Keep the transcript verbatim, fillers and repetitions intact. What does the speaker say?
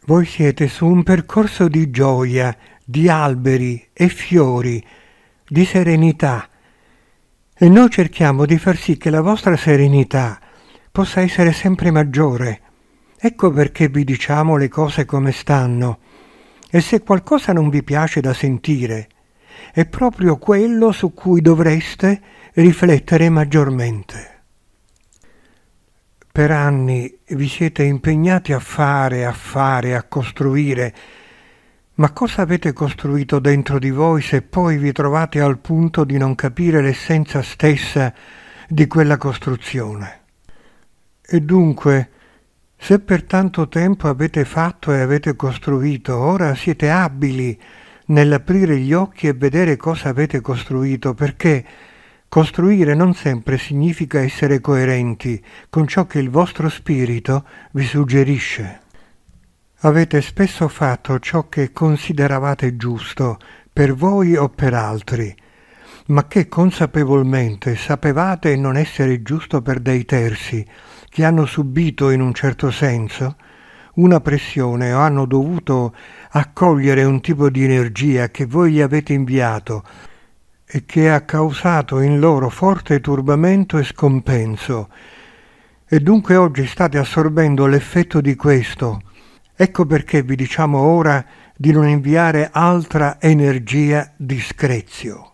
Voi siete su un percorso di gioia, di alberi e fiori, di serenità. E noi cerchiamo di far sì che la vostra serenità possa essere sempre maggiore. Ecco perché vi diciamo le cose come stanno. E se qualcosa non vi piace da sentire, è proprio quello su cui dovreste riflettere maggiormente. Per anni vi siete impegnati a fare, a fare, a costruire, ma cosa avete costruito dentro di voi se poi vi trovate al punto di non capire l'essenza stessa di quella costruzione? E dunque, se per tanto tempo avete fatto e avete costruito, ora siete abili nell'aprire gli occhi e vedere cosa avete costruito, perché costruire non sempre significa essere coerenti con ciò che il vostro spirito vi suggerisce. Avete spesso fatto ciò che consideravate giusto per voi o per altri, ma che consapevolmente sapevate non essere giusto per dei terzi che hanno subito in un certo senso una pressione o hanno dovuto accogliere un tipo di energia che voi gli avete inviato e che ha causato in loro forte turbamento e scompenso. E dunque oggi state assorbendo l'effetto di questo. Ecco perché vi diciamo ora di non inviare altra energia di screzio.